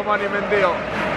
Mani Mendio.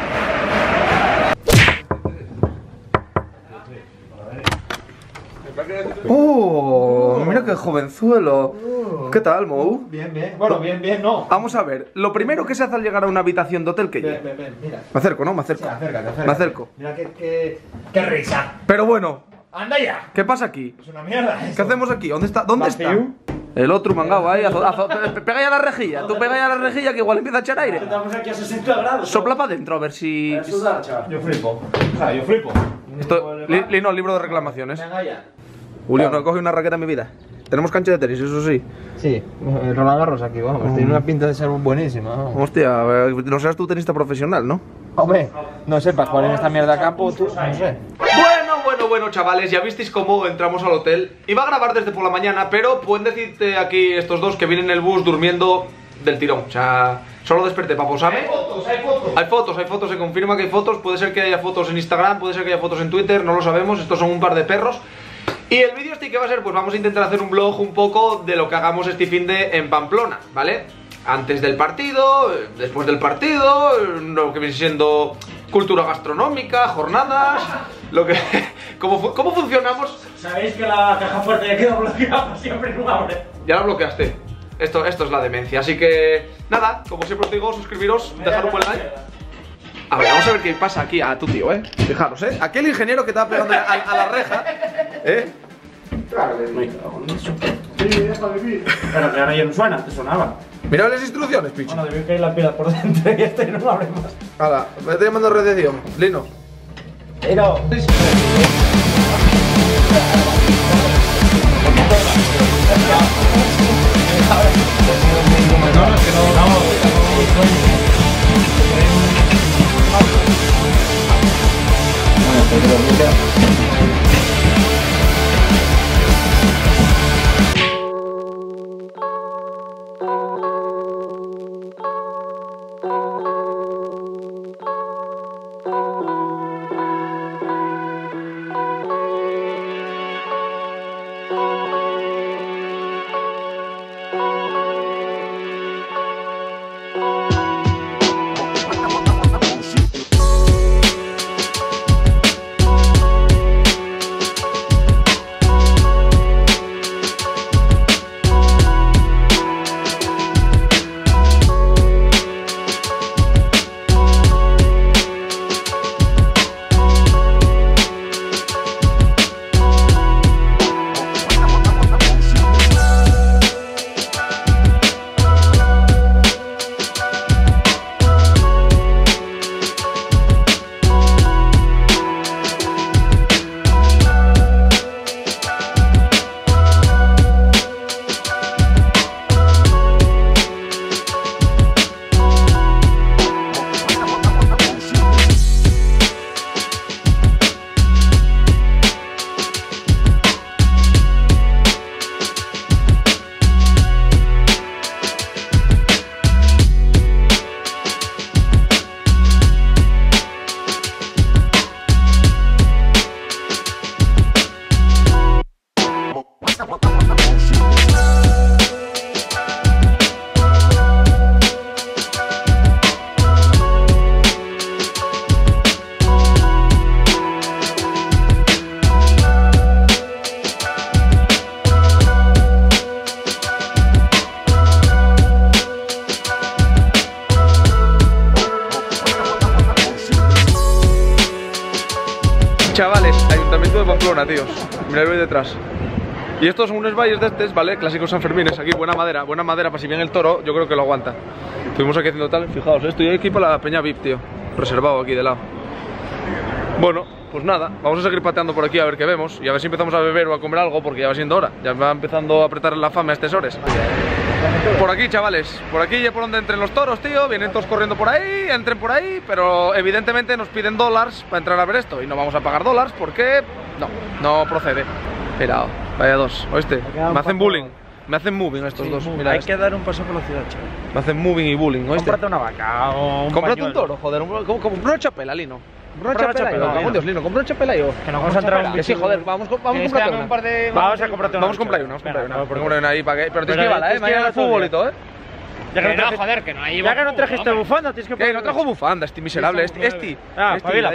¡Oh! Mira qué jovenzuelo. ¿Qué tal, Mou? Bien, bien. Bueno, bien, no. Vamos a ver, lo primero que se hace al llegar a una habitación de hotel, ¿qué lleva? Ven, mira. Me acerco, ¿no? Me acerco. Sí, acércate. Me acerco. Mira qué risa. Pero bueno, ¡Anda ya! ¿qué pasa aquí? Es una mierda esto. ¿Qué hacemos aquí? ¿Dónde está? ¿Dónde está? Vacío. El otro mangado ahí, pega ya la rejilla. Tú pega ya la rejilla que igual empieza a echar aire. Estamos aquí a 60 grados. Sopla para adentro a ver si... Yo flipo. O sea, yo flipo. Esto, Lino, libro de reclamaciones. Venga ya. Julio, no he cogido una raqueta en mi vida. Tenemos cancha de tenis, eso sí. Sí, Roland Garros aquí, vamos. Tiene una pinta de ser buenísima. Vamos. Hostia, no seas tú tenista profesional, ¿no? Hombre, no sé, para jugar en esta mierda a campo, tú, no sé. Bueno, chavales, ya visteis cómo entramos al hotel. Iba a grabar desde por la mañana, pero pueden decirte aquí estos dos que vienen en el bus durmiendo del tirón. O sea, solo desperté para posarme. Hay fotos, se confirma que hay fotos. Puede ser que haya fotos en Instagram, puede ser que haya fotos en Twitter, no lo sabemos. Estos son un par de perros. Y el vídeo este que va a ser, pues vamos a intentar hacer un vlog un poco de lo que hagamos este finde en Pamplona, ¿vale? Antes del partido, después del partido, lo que viene siendo cultura gastronómica, jornadas, lo que... ¿Cómo funcionamos? Sabéis que la caja fuerte ya queda bloqueada siempre no abre. Ya la bloqueaste. Esto es la demencia, así que... Nada, como siempre os digo, suscribiros, dejar un buen like. A ver, vamos a ver qué pasa aquí a tu tío, Fijaros, aquel ingeniero que estaba pegando a la reja, Claro que no. Sí, deja de vivir. Pero que ahora ya no suena, antes sonaba. Mirad las instrucciones, picho. Bueno, debió caer la pila por dentro y este no abre más. Hala, me estoy llamando redención, Lino. Pero... Chavales, Ayuntamiento de Pamplona, tíos. Mirad ahí detrás. Y estos son unos valles de estos, ¿vale? Clásicos sanfermines. Aquí buena madera para si viene el toro, yo creo que lo aguanta. Estuvimos aquí haciendo tal, fijaos, estoy aquí para la peña VIP, tío. Reservado aquí de lado. Bueno, pues nada, vamos a seguir pateando por aquí a ver qué vemos. Y a ver si empezamos a beber o a comer algo, porque ya va siendo hora. Ya va empezando a apretar la fame a estas horas. Por aquí, chavales, por aquí ya por donde entren los toros, tío. Vienen todos corriendo por ahí, entren por ahí. Pero evidentemente nos piden dólares para entrar a ver esto. Y no vamos a pagar dólares porque no procede. Mira, vaya dos, ¿oíste? Me hacen bullying. Me hacen moving estos dos. Mira, hay que dar un paso por la ciudad, chaval. Me hacen moving y bullying, ¿oíste? Cómprate una vaca o un Cómprate pañuelo. un toro, joder. Compra una chapela, Lino. Compra una Compra chapela, una chapela, yo. Dios, Lino, compra una chapela yo. Que nos vamos a entrar un Que sí, joder, vamos a comprarte una. Vamos a comprarte una. Vamos a comprar una, Venga, Porque una ahí para que... Pero tienes que llevarla, mañana al fútbol y todo, no, joder, que no hay. Ya que no trajiste bufanda, tienes que poner. No trajo bufanda, este miserable, este. Pavila.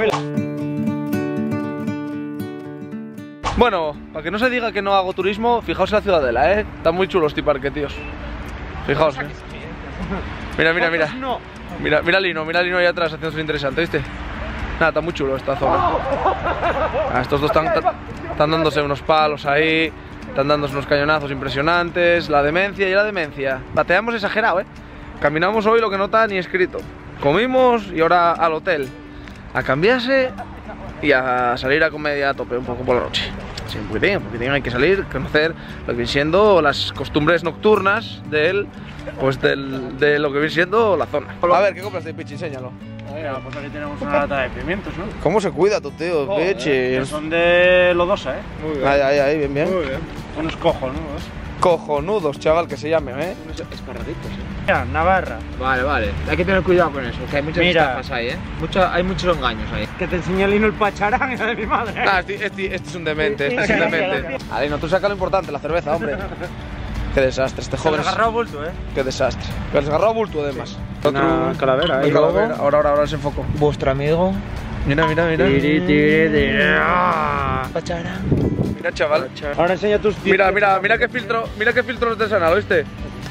Bueno, para que no se diga que no hago turismo, fijaos en la Ciudadela, Está muy chulo este parque, tíos. Fijaos, Mira. Mira Lino ahí atrás haciéndose interesante, ¿viste? Nada, está muy chulo esta zona. Estos dos están dándose unos palos ahí, están dándose unos cañonazos impresionantes. La demencia. Bateamos exagerado, Caminamos hoy lo que no está ni escrito. Comimos y ahora al hotel a cambiarse y a salir a comer a tope un poco por la noche. Sí, un poquitín hay que salir, conocer lo que viene siendo las costumbres nocturnas de lo que viene siendo la zona. A ver, ¿qué compras de Pichi? Enséñalo. Pues aquí tenemos una lata de pimientos, ¿no? ¿Cómo se cuida tu tío, Pichi? Son de lodosa, Muy bien. Ahí, bien. Muy bien. Unos cojonudos. Cojonudos, chaval, que se llamen, Unos esparraguitos, Mira, Navarra. Vale. Hay que tener cuidado con eso, que hay muchas estafas ahí, hay muchos engaños ahí. Que te enseñó Lino el pacharán, de mi madre. Este es un demente, Alino, tú saca lo importante, la cerveza, hombre. Qué desastre, este joven. Se les agarró a bulto, Qué desastre. Pero les agarró a bulto, además. Una calavera, Ahora se enfocó. Vuestro amigo. Mira. Pacharán. Mira, chaval. Ahora enseña tus Mira qué filtro artesanal, ¿oíste?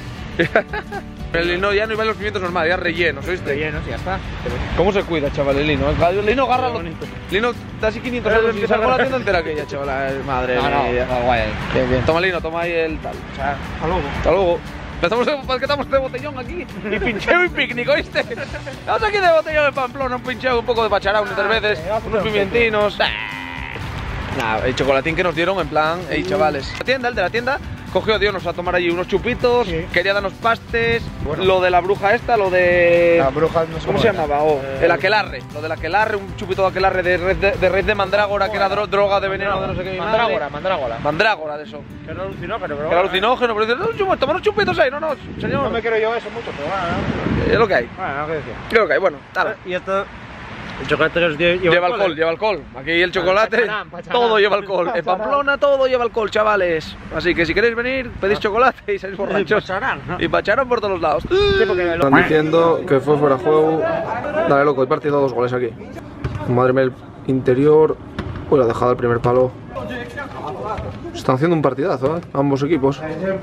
El Lino ya no iba en los pimientos normales, ya rellenos, ¿oíste? Rellenos, ya está. ¿Cómo se cuida, chaval, el Lino? Lino, agárralo. Lino, da así 500 euros y salgo la tienda entera aquella, chaval. Madre mía. Guay. Bien. Toma, Lino, toma ahí el tal. Hasta luego. Estamos de botellón aquí y pincheo y picnic, ¿oíste? Estamos aquí de botellón en Pamplona, un pincheo, un poco de pacharán, unas cervezas, unos pimientinos. Nada, el chocolatín que nos dieron en plan, chavales. El de la tienda cogió, dio, nos a tomar allí unos chupitos, quería darnos pastes, lo de la bruja esta, lo de... La bruja no sé ¿cómo se llamaba? El aquelarre, lo del aquelarre, un chupito de aquelarre de raíz de mandrágora, que era droga de veneno de no sé qué. Mandrágora de eso. Que era alucinógeno, pero... Era alucinógeno, pero dice, toma unos chupitos ahí, no, señor. No me quiero yo eso mucho, pero bueno. Es lo que hay. Bueno, ¿qué decía? Es lo que hay, bueno, dale. Y esto... El chocolate que os lleva alcohol. Aquí el chocolate, todo lleva alcohol. En Pamplona todo lleva alcohol, chavales. Así que si queréis venir, pedís chocolate y salís borrachos. Y pacharán por todos los lados. Están diciendo que fue fuera de juego. Dale, loco, he partido 2 goles aquí. Madre mía, el interior. Uy, la ha dejado el primer palo. Están haciendo un partidazo, ambos equipos.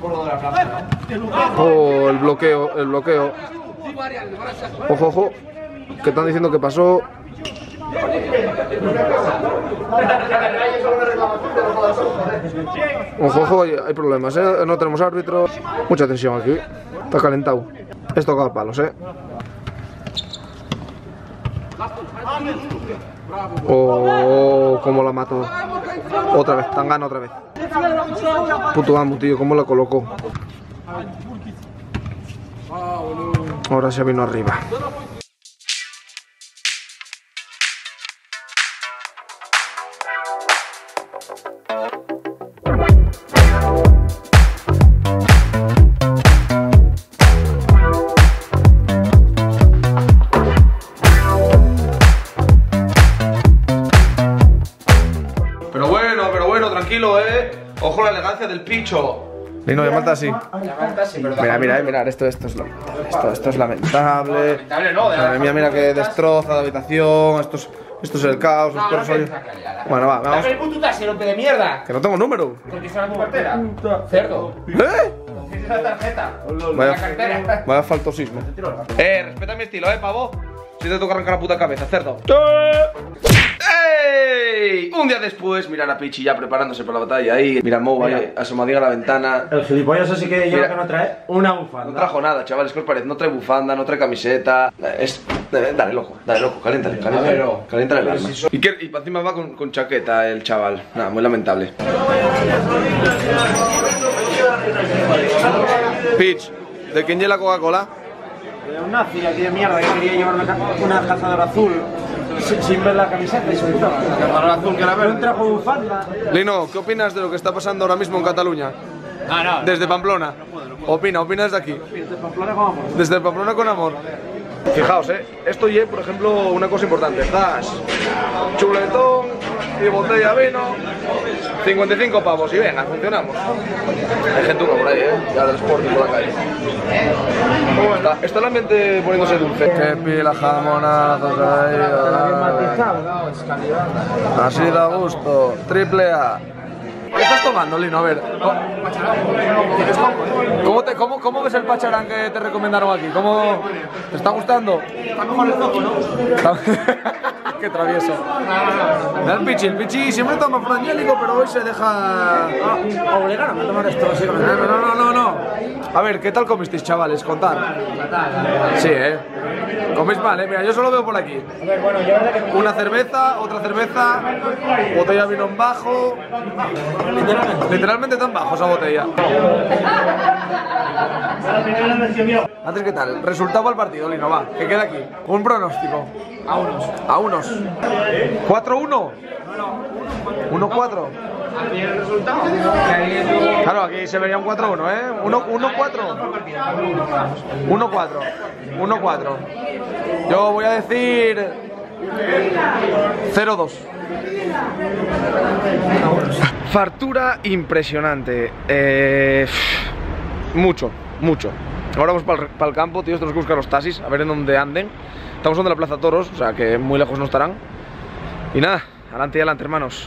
Oh, el bloqueo. Ojo. Que están diciendo que pasó. Ojo, hay problemas, no tenemos árbitro. Mucha tensión aquí. Está calentado. Es tocado palos, Oh, cómo la mató. Otra vez, Tangana otra vez. Puto amo, tío, cómo la colocó. Ahora se vino arriba. Pero bueno, tranquilo, Ojo la elegancia del picho. Lino, llamarte así. Mira, esto es lamentable. Esto es lamentable. Madre mía, mira que destroza la habitación. Esto es el caos. Bueno, vamos. el puto taxi, rompe de mierda. Que no tengo número. Porque está en tu cartera. Cerdo. Tienes la tarjeta. Vaya faltosismo. Respeta mi estilo, pavo. Si te toca arrancar la puta cabeza, cerdo. ¡Ey! Un día después, mirar a Pichi ya preparándose para la batalla ahí. Mira, Mou ahí asomadín a la ventana. El gilipollas así que yo que no trae una bufanda. No trajo nada, chavales, ¿qué os parece? No trae bufanda, no trae camiseta. Dale, loco, caliéntale el alma. Y encima va con chaqueta el chaval. Nada, muy lamentable. Pitch, ¿de quién lleva la Coca-Cola? De un nazi aquí de mierda que quería llevarme una cazadora azul sin ver la camiseta y se gustó. La cazadora azul que la veo. No trajo bufanda. Lino, ¿qué opinas de lo que está pasando ahora mismo en Cataluña? Desde Pamplona. Opina desde aquí. Desde Pamplona con amor. Desde Pamplona con amor. Fijaos, esto es, por ejemplo, una cosa importante. Das chuletón y botella de vino, 55 pavos y venga, funcionamos. Hay gente por ahí, ya del Sporting por la calle. Está el ambiente poniéndose dulce. Qué pila jamonazos ahí. Así da gusto. Triple A. ¿Qué estás tomando, Lino? A ver. ¿Cómo ves el pacharán que te recomendaron aquí? ¿Cómo te está gustando? Está mejor el foco, ¿no? Qué travieso. El Pichi siempre toma frangélico, pero hoy se deja... Obligado a tomar esto, así. No. A ver, ¿qué tal comisteis, chavales? Contad. Sí, coméis mal, Mira, yo solo veo por aquí. A ver, bueno, yo verdad que... Una cerveza, otra cerveza, botella de vino en bajo. Literalmente tan bajo esa botella. Antes, ¿qué tal? Resultado al partido, Lino, va. ¿Qué queda aquí? Un pronóstico. A unos. 4-1. 1-4. Claro, aquí se vería un 4-1, 1-4. 1-4. Yo voy a decir 0-2. Fartura impresionante. Mucho. Ahora vamos para el campo, tío. Tenemos que buscar los taxis, a ver en dónde anden. Estamos en la Plaza Toros, o sea que muy lejos no estarán. Y nada, adelante y adelante, hermanos.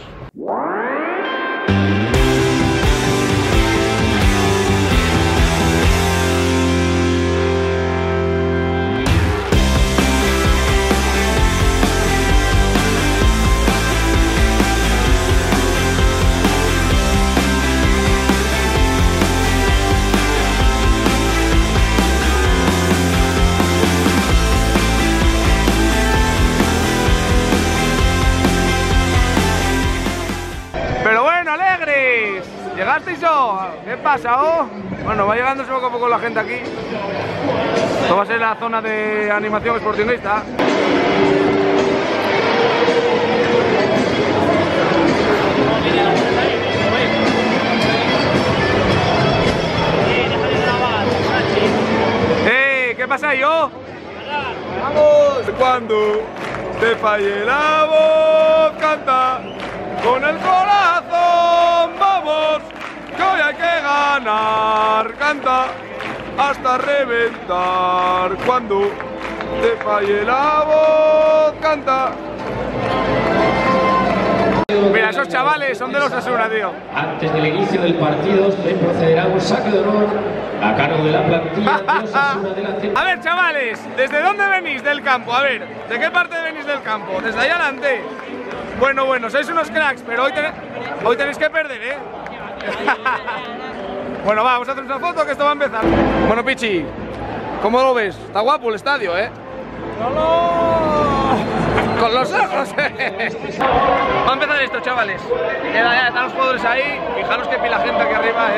¿Llegasteis o? ¿Qué pasa, oh? Bueno, va llegándose poco a poco la gente aquí. Esto va a ser la zona de animación sportingista. ¿Qué pasa, yo? ¡Vamos! Cuando te falle la voz, canta con el corazón, vamos, que hoy hay que ganar, canta hasta reventar. Cuando te falle la voz, canta. Mira, esos chavales son de los Osasuna, tío. Antes del inicio del partido se procederá un saque de honor a cargo de la plantilla de Osasuna delante. A ver, chavales, ¿desde dónde venís del campo? A ver, ¿de qué parte venís del campo? Desde ahí adelante. Bueno, sois unos cracks, pero hoy tenéis que perder, Bueno, vamos a hacer una foto que esto va a empezar. Bueno, Pichi, ¿cómo lo ves? Está guapo el estadio, Con los ojos, Va a empezar esto, chavales. Ya están los jugadores ahí. Fijaros que pila gente aquí arriba,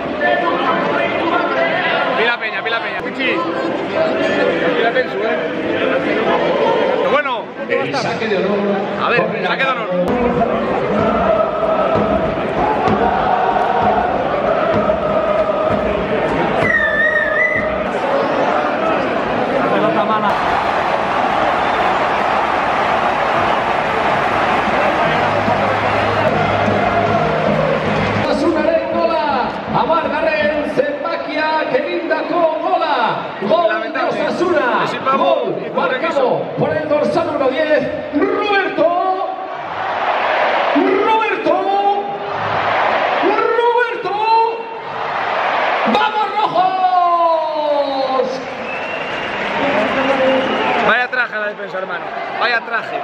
Pila peña. Pichi. Pila pensu, Pero bueno. El saque de honor. A ver, saque de honor. La pelota mala. Amargarren, Zembakia, que linda con Gola. Gol de Osasuna. Gol marcado por el dorsal número 10, Roberto. ¡Vamos, rojos! Vaya traje a la defensa, hermano. Vaya traje.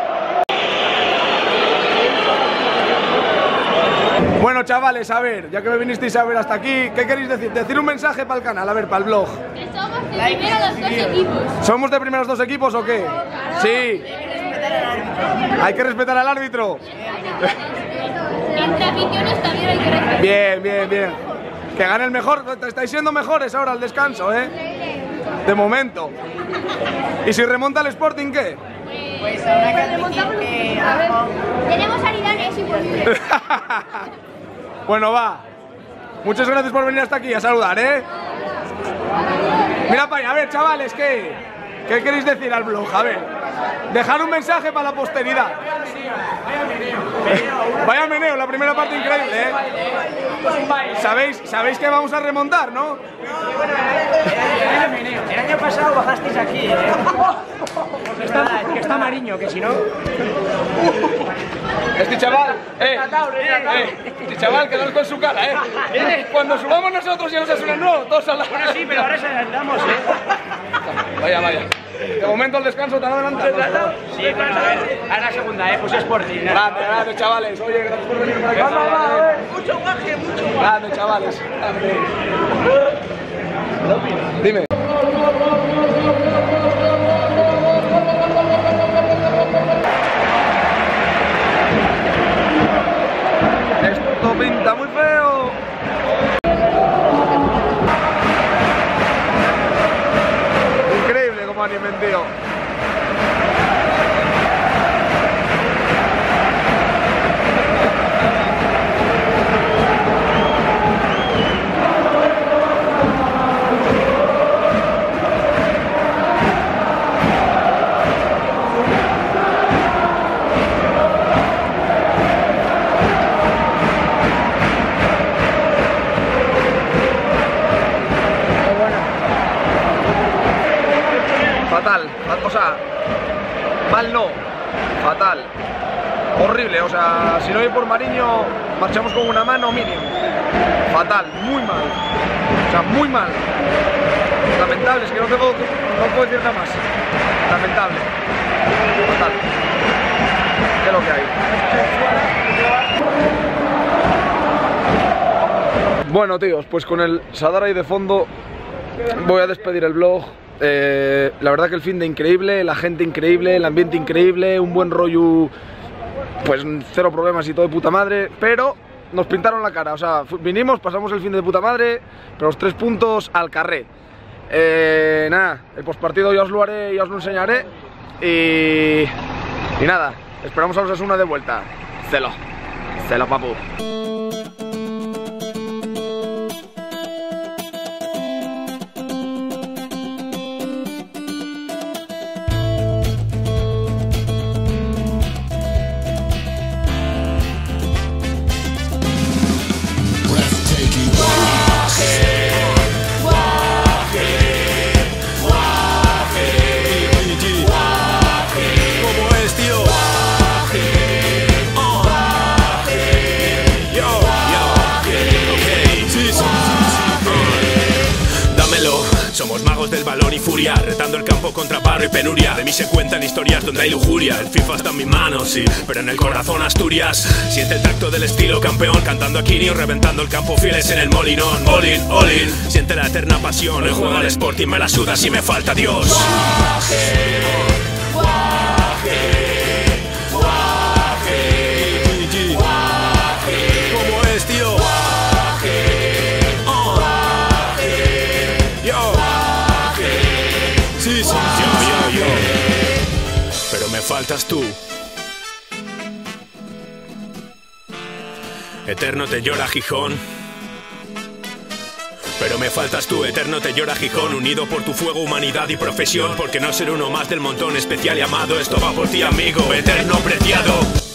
Bueno, chavales, a ver, ya que me vinisteis a ver hasta aquí, ¿qué queréis decir? Decir un mensaje para el canal, a ver, para el blog. Que somos de primero los dos equipos. ¿Somos de primeros dos equipos o qué? Sí. Hay que respetar al árbitro. Entre aficiones también hay que respetar. Bien. Que gane el mejor. Estáis siendo mejores ahora al descanso, De momento. ¿Y si remonta el Sporting, qué? Pues habrá que remontamos. A ver, tenemos a Aridane, es imposible. Bueno, va. Muchas gracias por venir hasta aquí a saludar, Mira para allá, a ver, chavales, ¿qué queréis decir al blog? A ver, dejar un mensaje para la posteridad. Vaya meneo, la primera parte increíble, ¿Sabéis que vamos a remontar, no? El año pasado pasado bajasteis aquí, que está Mariño, que si no... Este chaval, este chaval, quedaos con su cara, Cuando subamos nosotros y nos asunan, no, todos al lado. Bueno, sí, pero ahora se andamos, Vaya. De momento el descanso te han adelantado. Sí, bueno, a ver, ahora la segunda, pues Sporting. Grande, chavales. Oye, gracias por venir por aquí. Mucho guaje, mucho guaje. Grande, chavales. Grande. Dime. Esto pinta muy feo. Increíble como animen, tío. Fatal, o sea, mal no, fatal, horrible, o sea, si no hay por Mariño, marchamos con una mano mínimo, fatal, muy mal, o sea, muy mal, lamentable, es que no puedo decir nada más, lamentable, fatal, ¿qué es lo que hay? Bueno, tíos, pues con el Sadar ahí de fondo voy a despedir el vlog. La verdad que el fin de increíble, la gente increíble, el ambiente increíble, un buen rollo, pues cero problemas y todo de puta madre, pero nos pintaron la cara, o sea, vinimos, pasamos el fin de puta madre, pero los 3 puntos al carré. Nada, el postpartido ya os lo haré, ya os lo enseñaré y nada, esperamos a los Osasuna de vuelta. Celo, papu. Somos magos del balón y furia, retando el campo contra barro y penuria. De mí se cuentan historias donde hay lujuria. El FIFA está en mis manos, sí, pero en el corazón Asturias. Siente el tacto del estilo campeón, cantando a Quinio, reventando el campo fieles en el molinón. All in, all in, siente la eterna pasión. El juego al Sporting me la suda si me falta Dios. Guaje, guaje, guaje, guaje. ¿Cómo es, tío? Yo. Pero me faltas tú. Eterno te llora Gijón. Pero me faltas tú, eterno te llora Gijón. Unido por tu fuego, humanidad y profesión. Porque no ser uno más del montón, especial y amado. Esto va por ti, amigo, eterno preciado.